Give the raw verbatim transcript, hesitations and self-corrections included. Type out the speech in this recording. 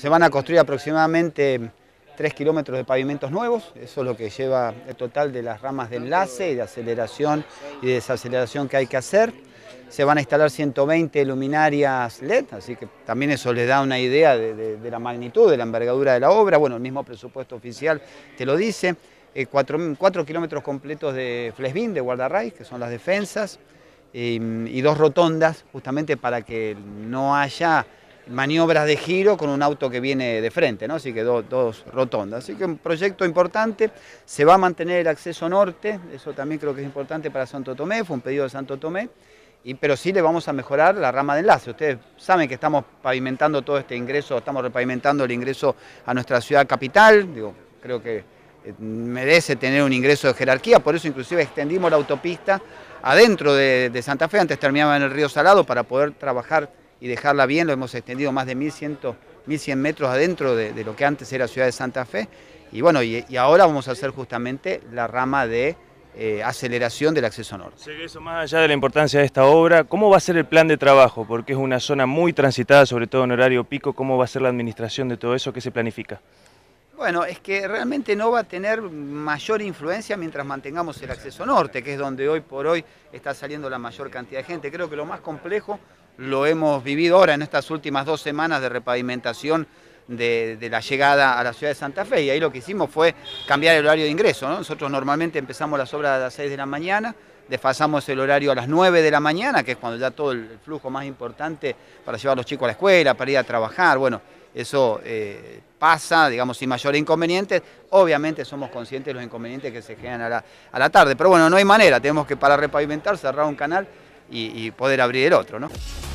se van a construir aproximadamente tres kilómetros de pavimentos nuevos, eso es lo que lleva el total de las ramas de enlace y de aceleración y de desaceleración que hay que hacer. Se van a instalar ciento veinte luminarias L E D, así que también eso les da una idea de, de, de la magnitud, de la envergadura de la obra. Bueno, el mismo presupuesto oficial te lo dice. Eh, cuatro, cuatro kilómetros completos de flashbeam, de guardarraíz, que son las defensas, y, y dos rotondas, justamente para que no haya maniobras de giro con un auto que viene de frente, ¿no? Así que do, dos rotondas. Así que un proyecto importante. Se va a mantener el acceso norte, eso también creo que es importante para Santo Tomé, fue un pedido de Santo Tomé. Y, pero sí le vamos a mejorar la rama de enlace. Ustedes saben que estamos pavimentando todo este ingreso, estamos repavimentando el ingreso a nuestra ciudad capital. Digo, creo que merece tener un ingreso de jerarquía, por eso inclusive extendimos la autopista adentro de, de Santa Fe, antes terminaba en el río Salado, para poder trabajar y dejarla bien, lo hemos extendido más de mil cien metros adentro de, de lo que antes era Ciudad de Santa Fe. Y bueno, y, y ahora vamos a hacer justamente la rama de Eh, aceleración del acceso norte. Sé que eso, más allá de la importancia de esta obra, ¿cómo va a ser el plan de trabajo? Porque es una zona muy transitada, sobre todo en horario pico. ¿Cómo va a ser la administración de todo eso? ¿Qué se planifica? Bueno, es que realmente no va a tener mayor influencia mientras mantengamos el acceso norte, que es donde hoy por hoy está saliendo la mayor cantidad de gente. Creo que lo más complejo lo hemos vivido ahora en estas últimas dos semanas de repavimentación De, de la llegada a la ciudad de Santa Fe, y ahí lo que hicimos fue cambiar el horario de ingreso, ¿no? Nosotros normalmente empezamos las obras a las seis de la mañana, desfasamos el horario a las nueve de la mañana, que es cuando ya todo el flujo más importante para llevar a los chicos a la escuela, para ir a trabajar. Bueno, eso eh, pasa, digamos, sin mayores inconvenientes. Obviamente somos conscientes de los inconvenientes que se generan a la, a la tarde, pero bueno, no hay manera, tenemos que, para repavimentar, cerrar un canal y, y poder abrir el otro, ¿no?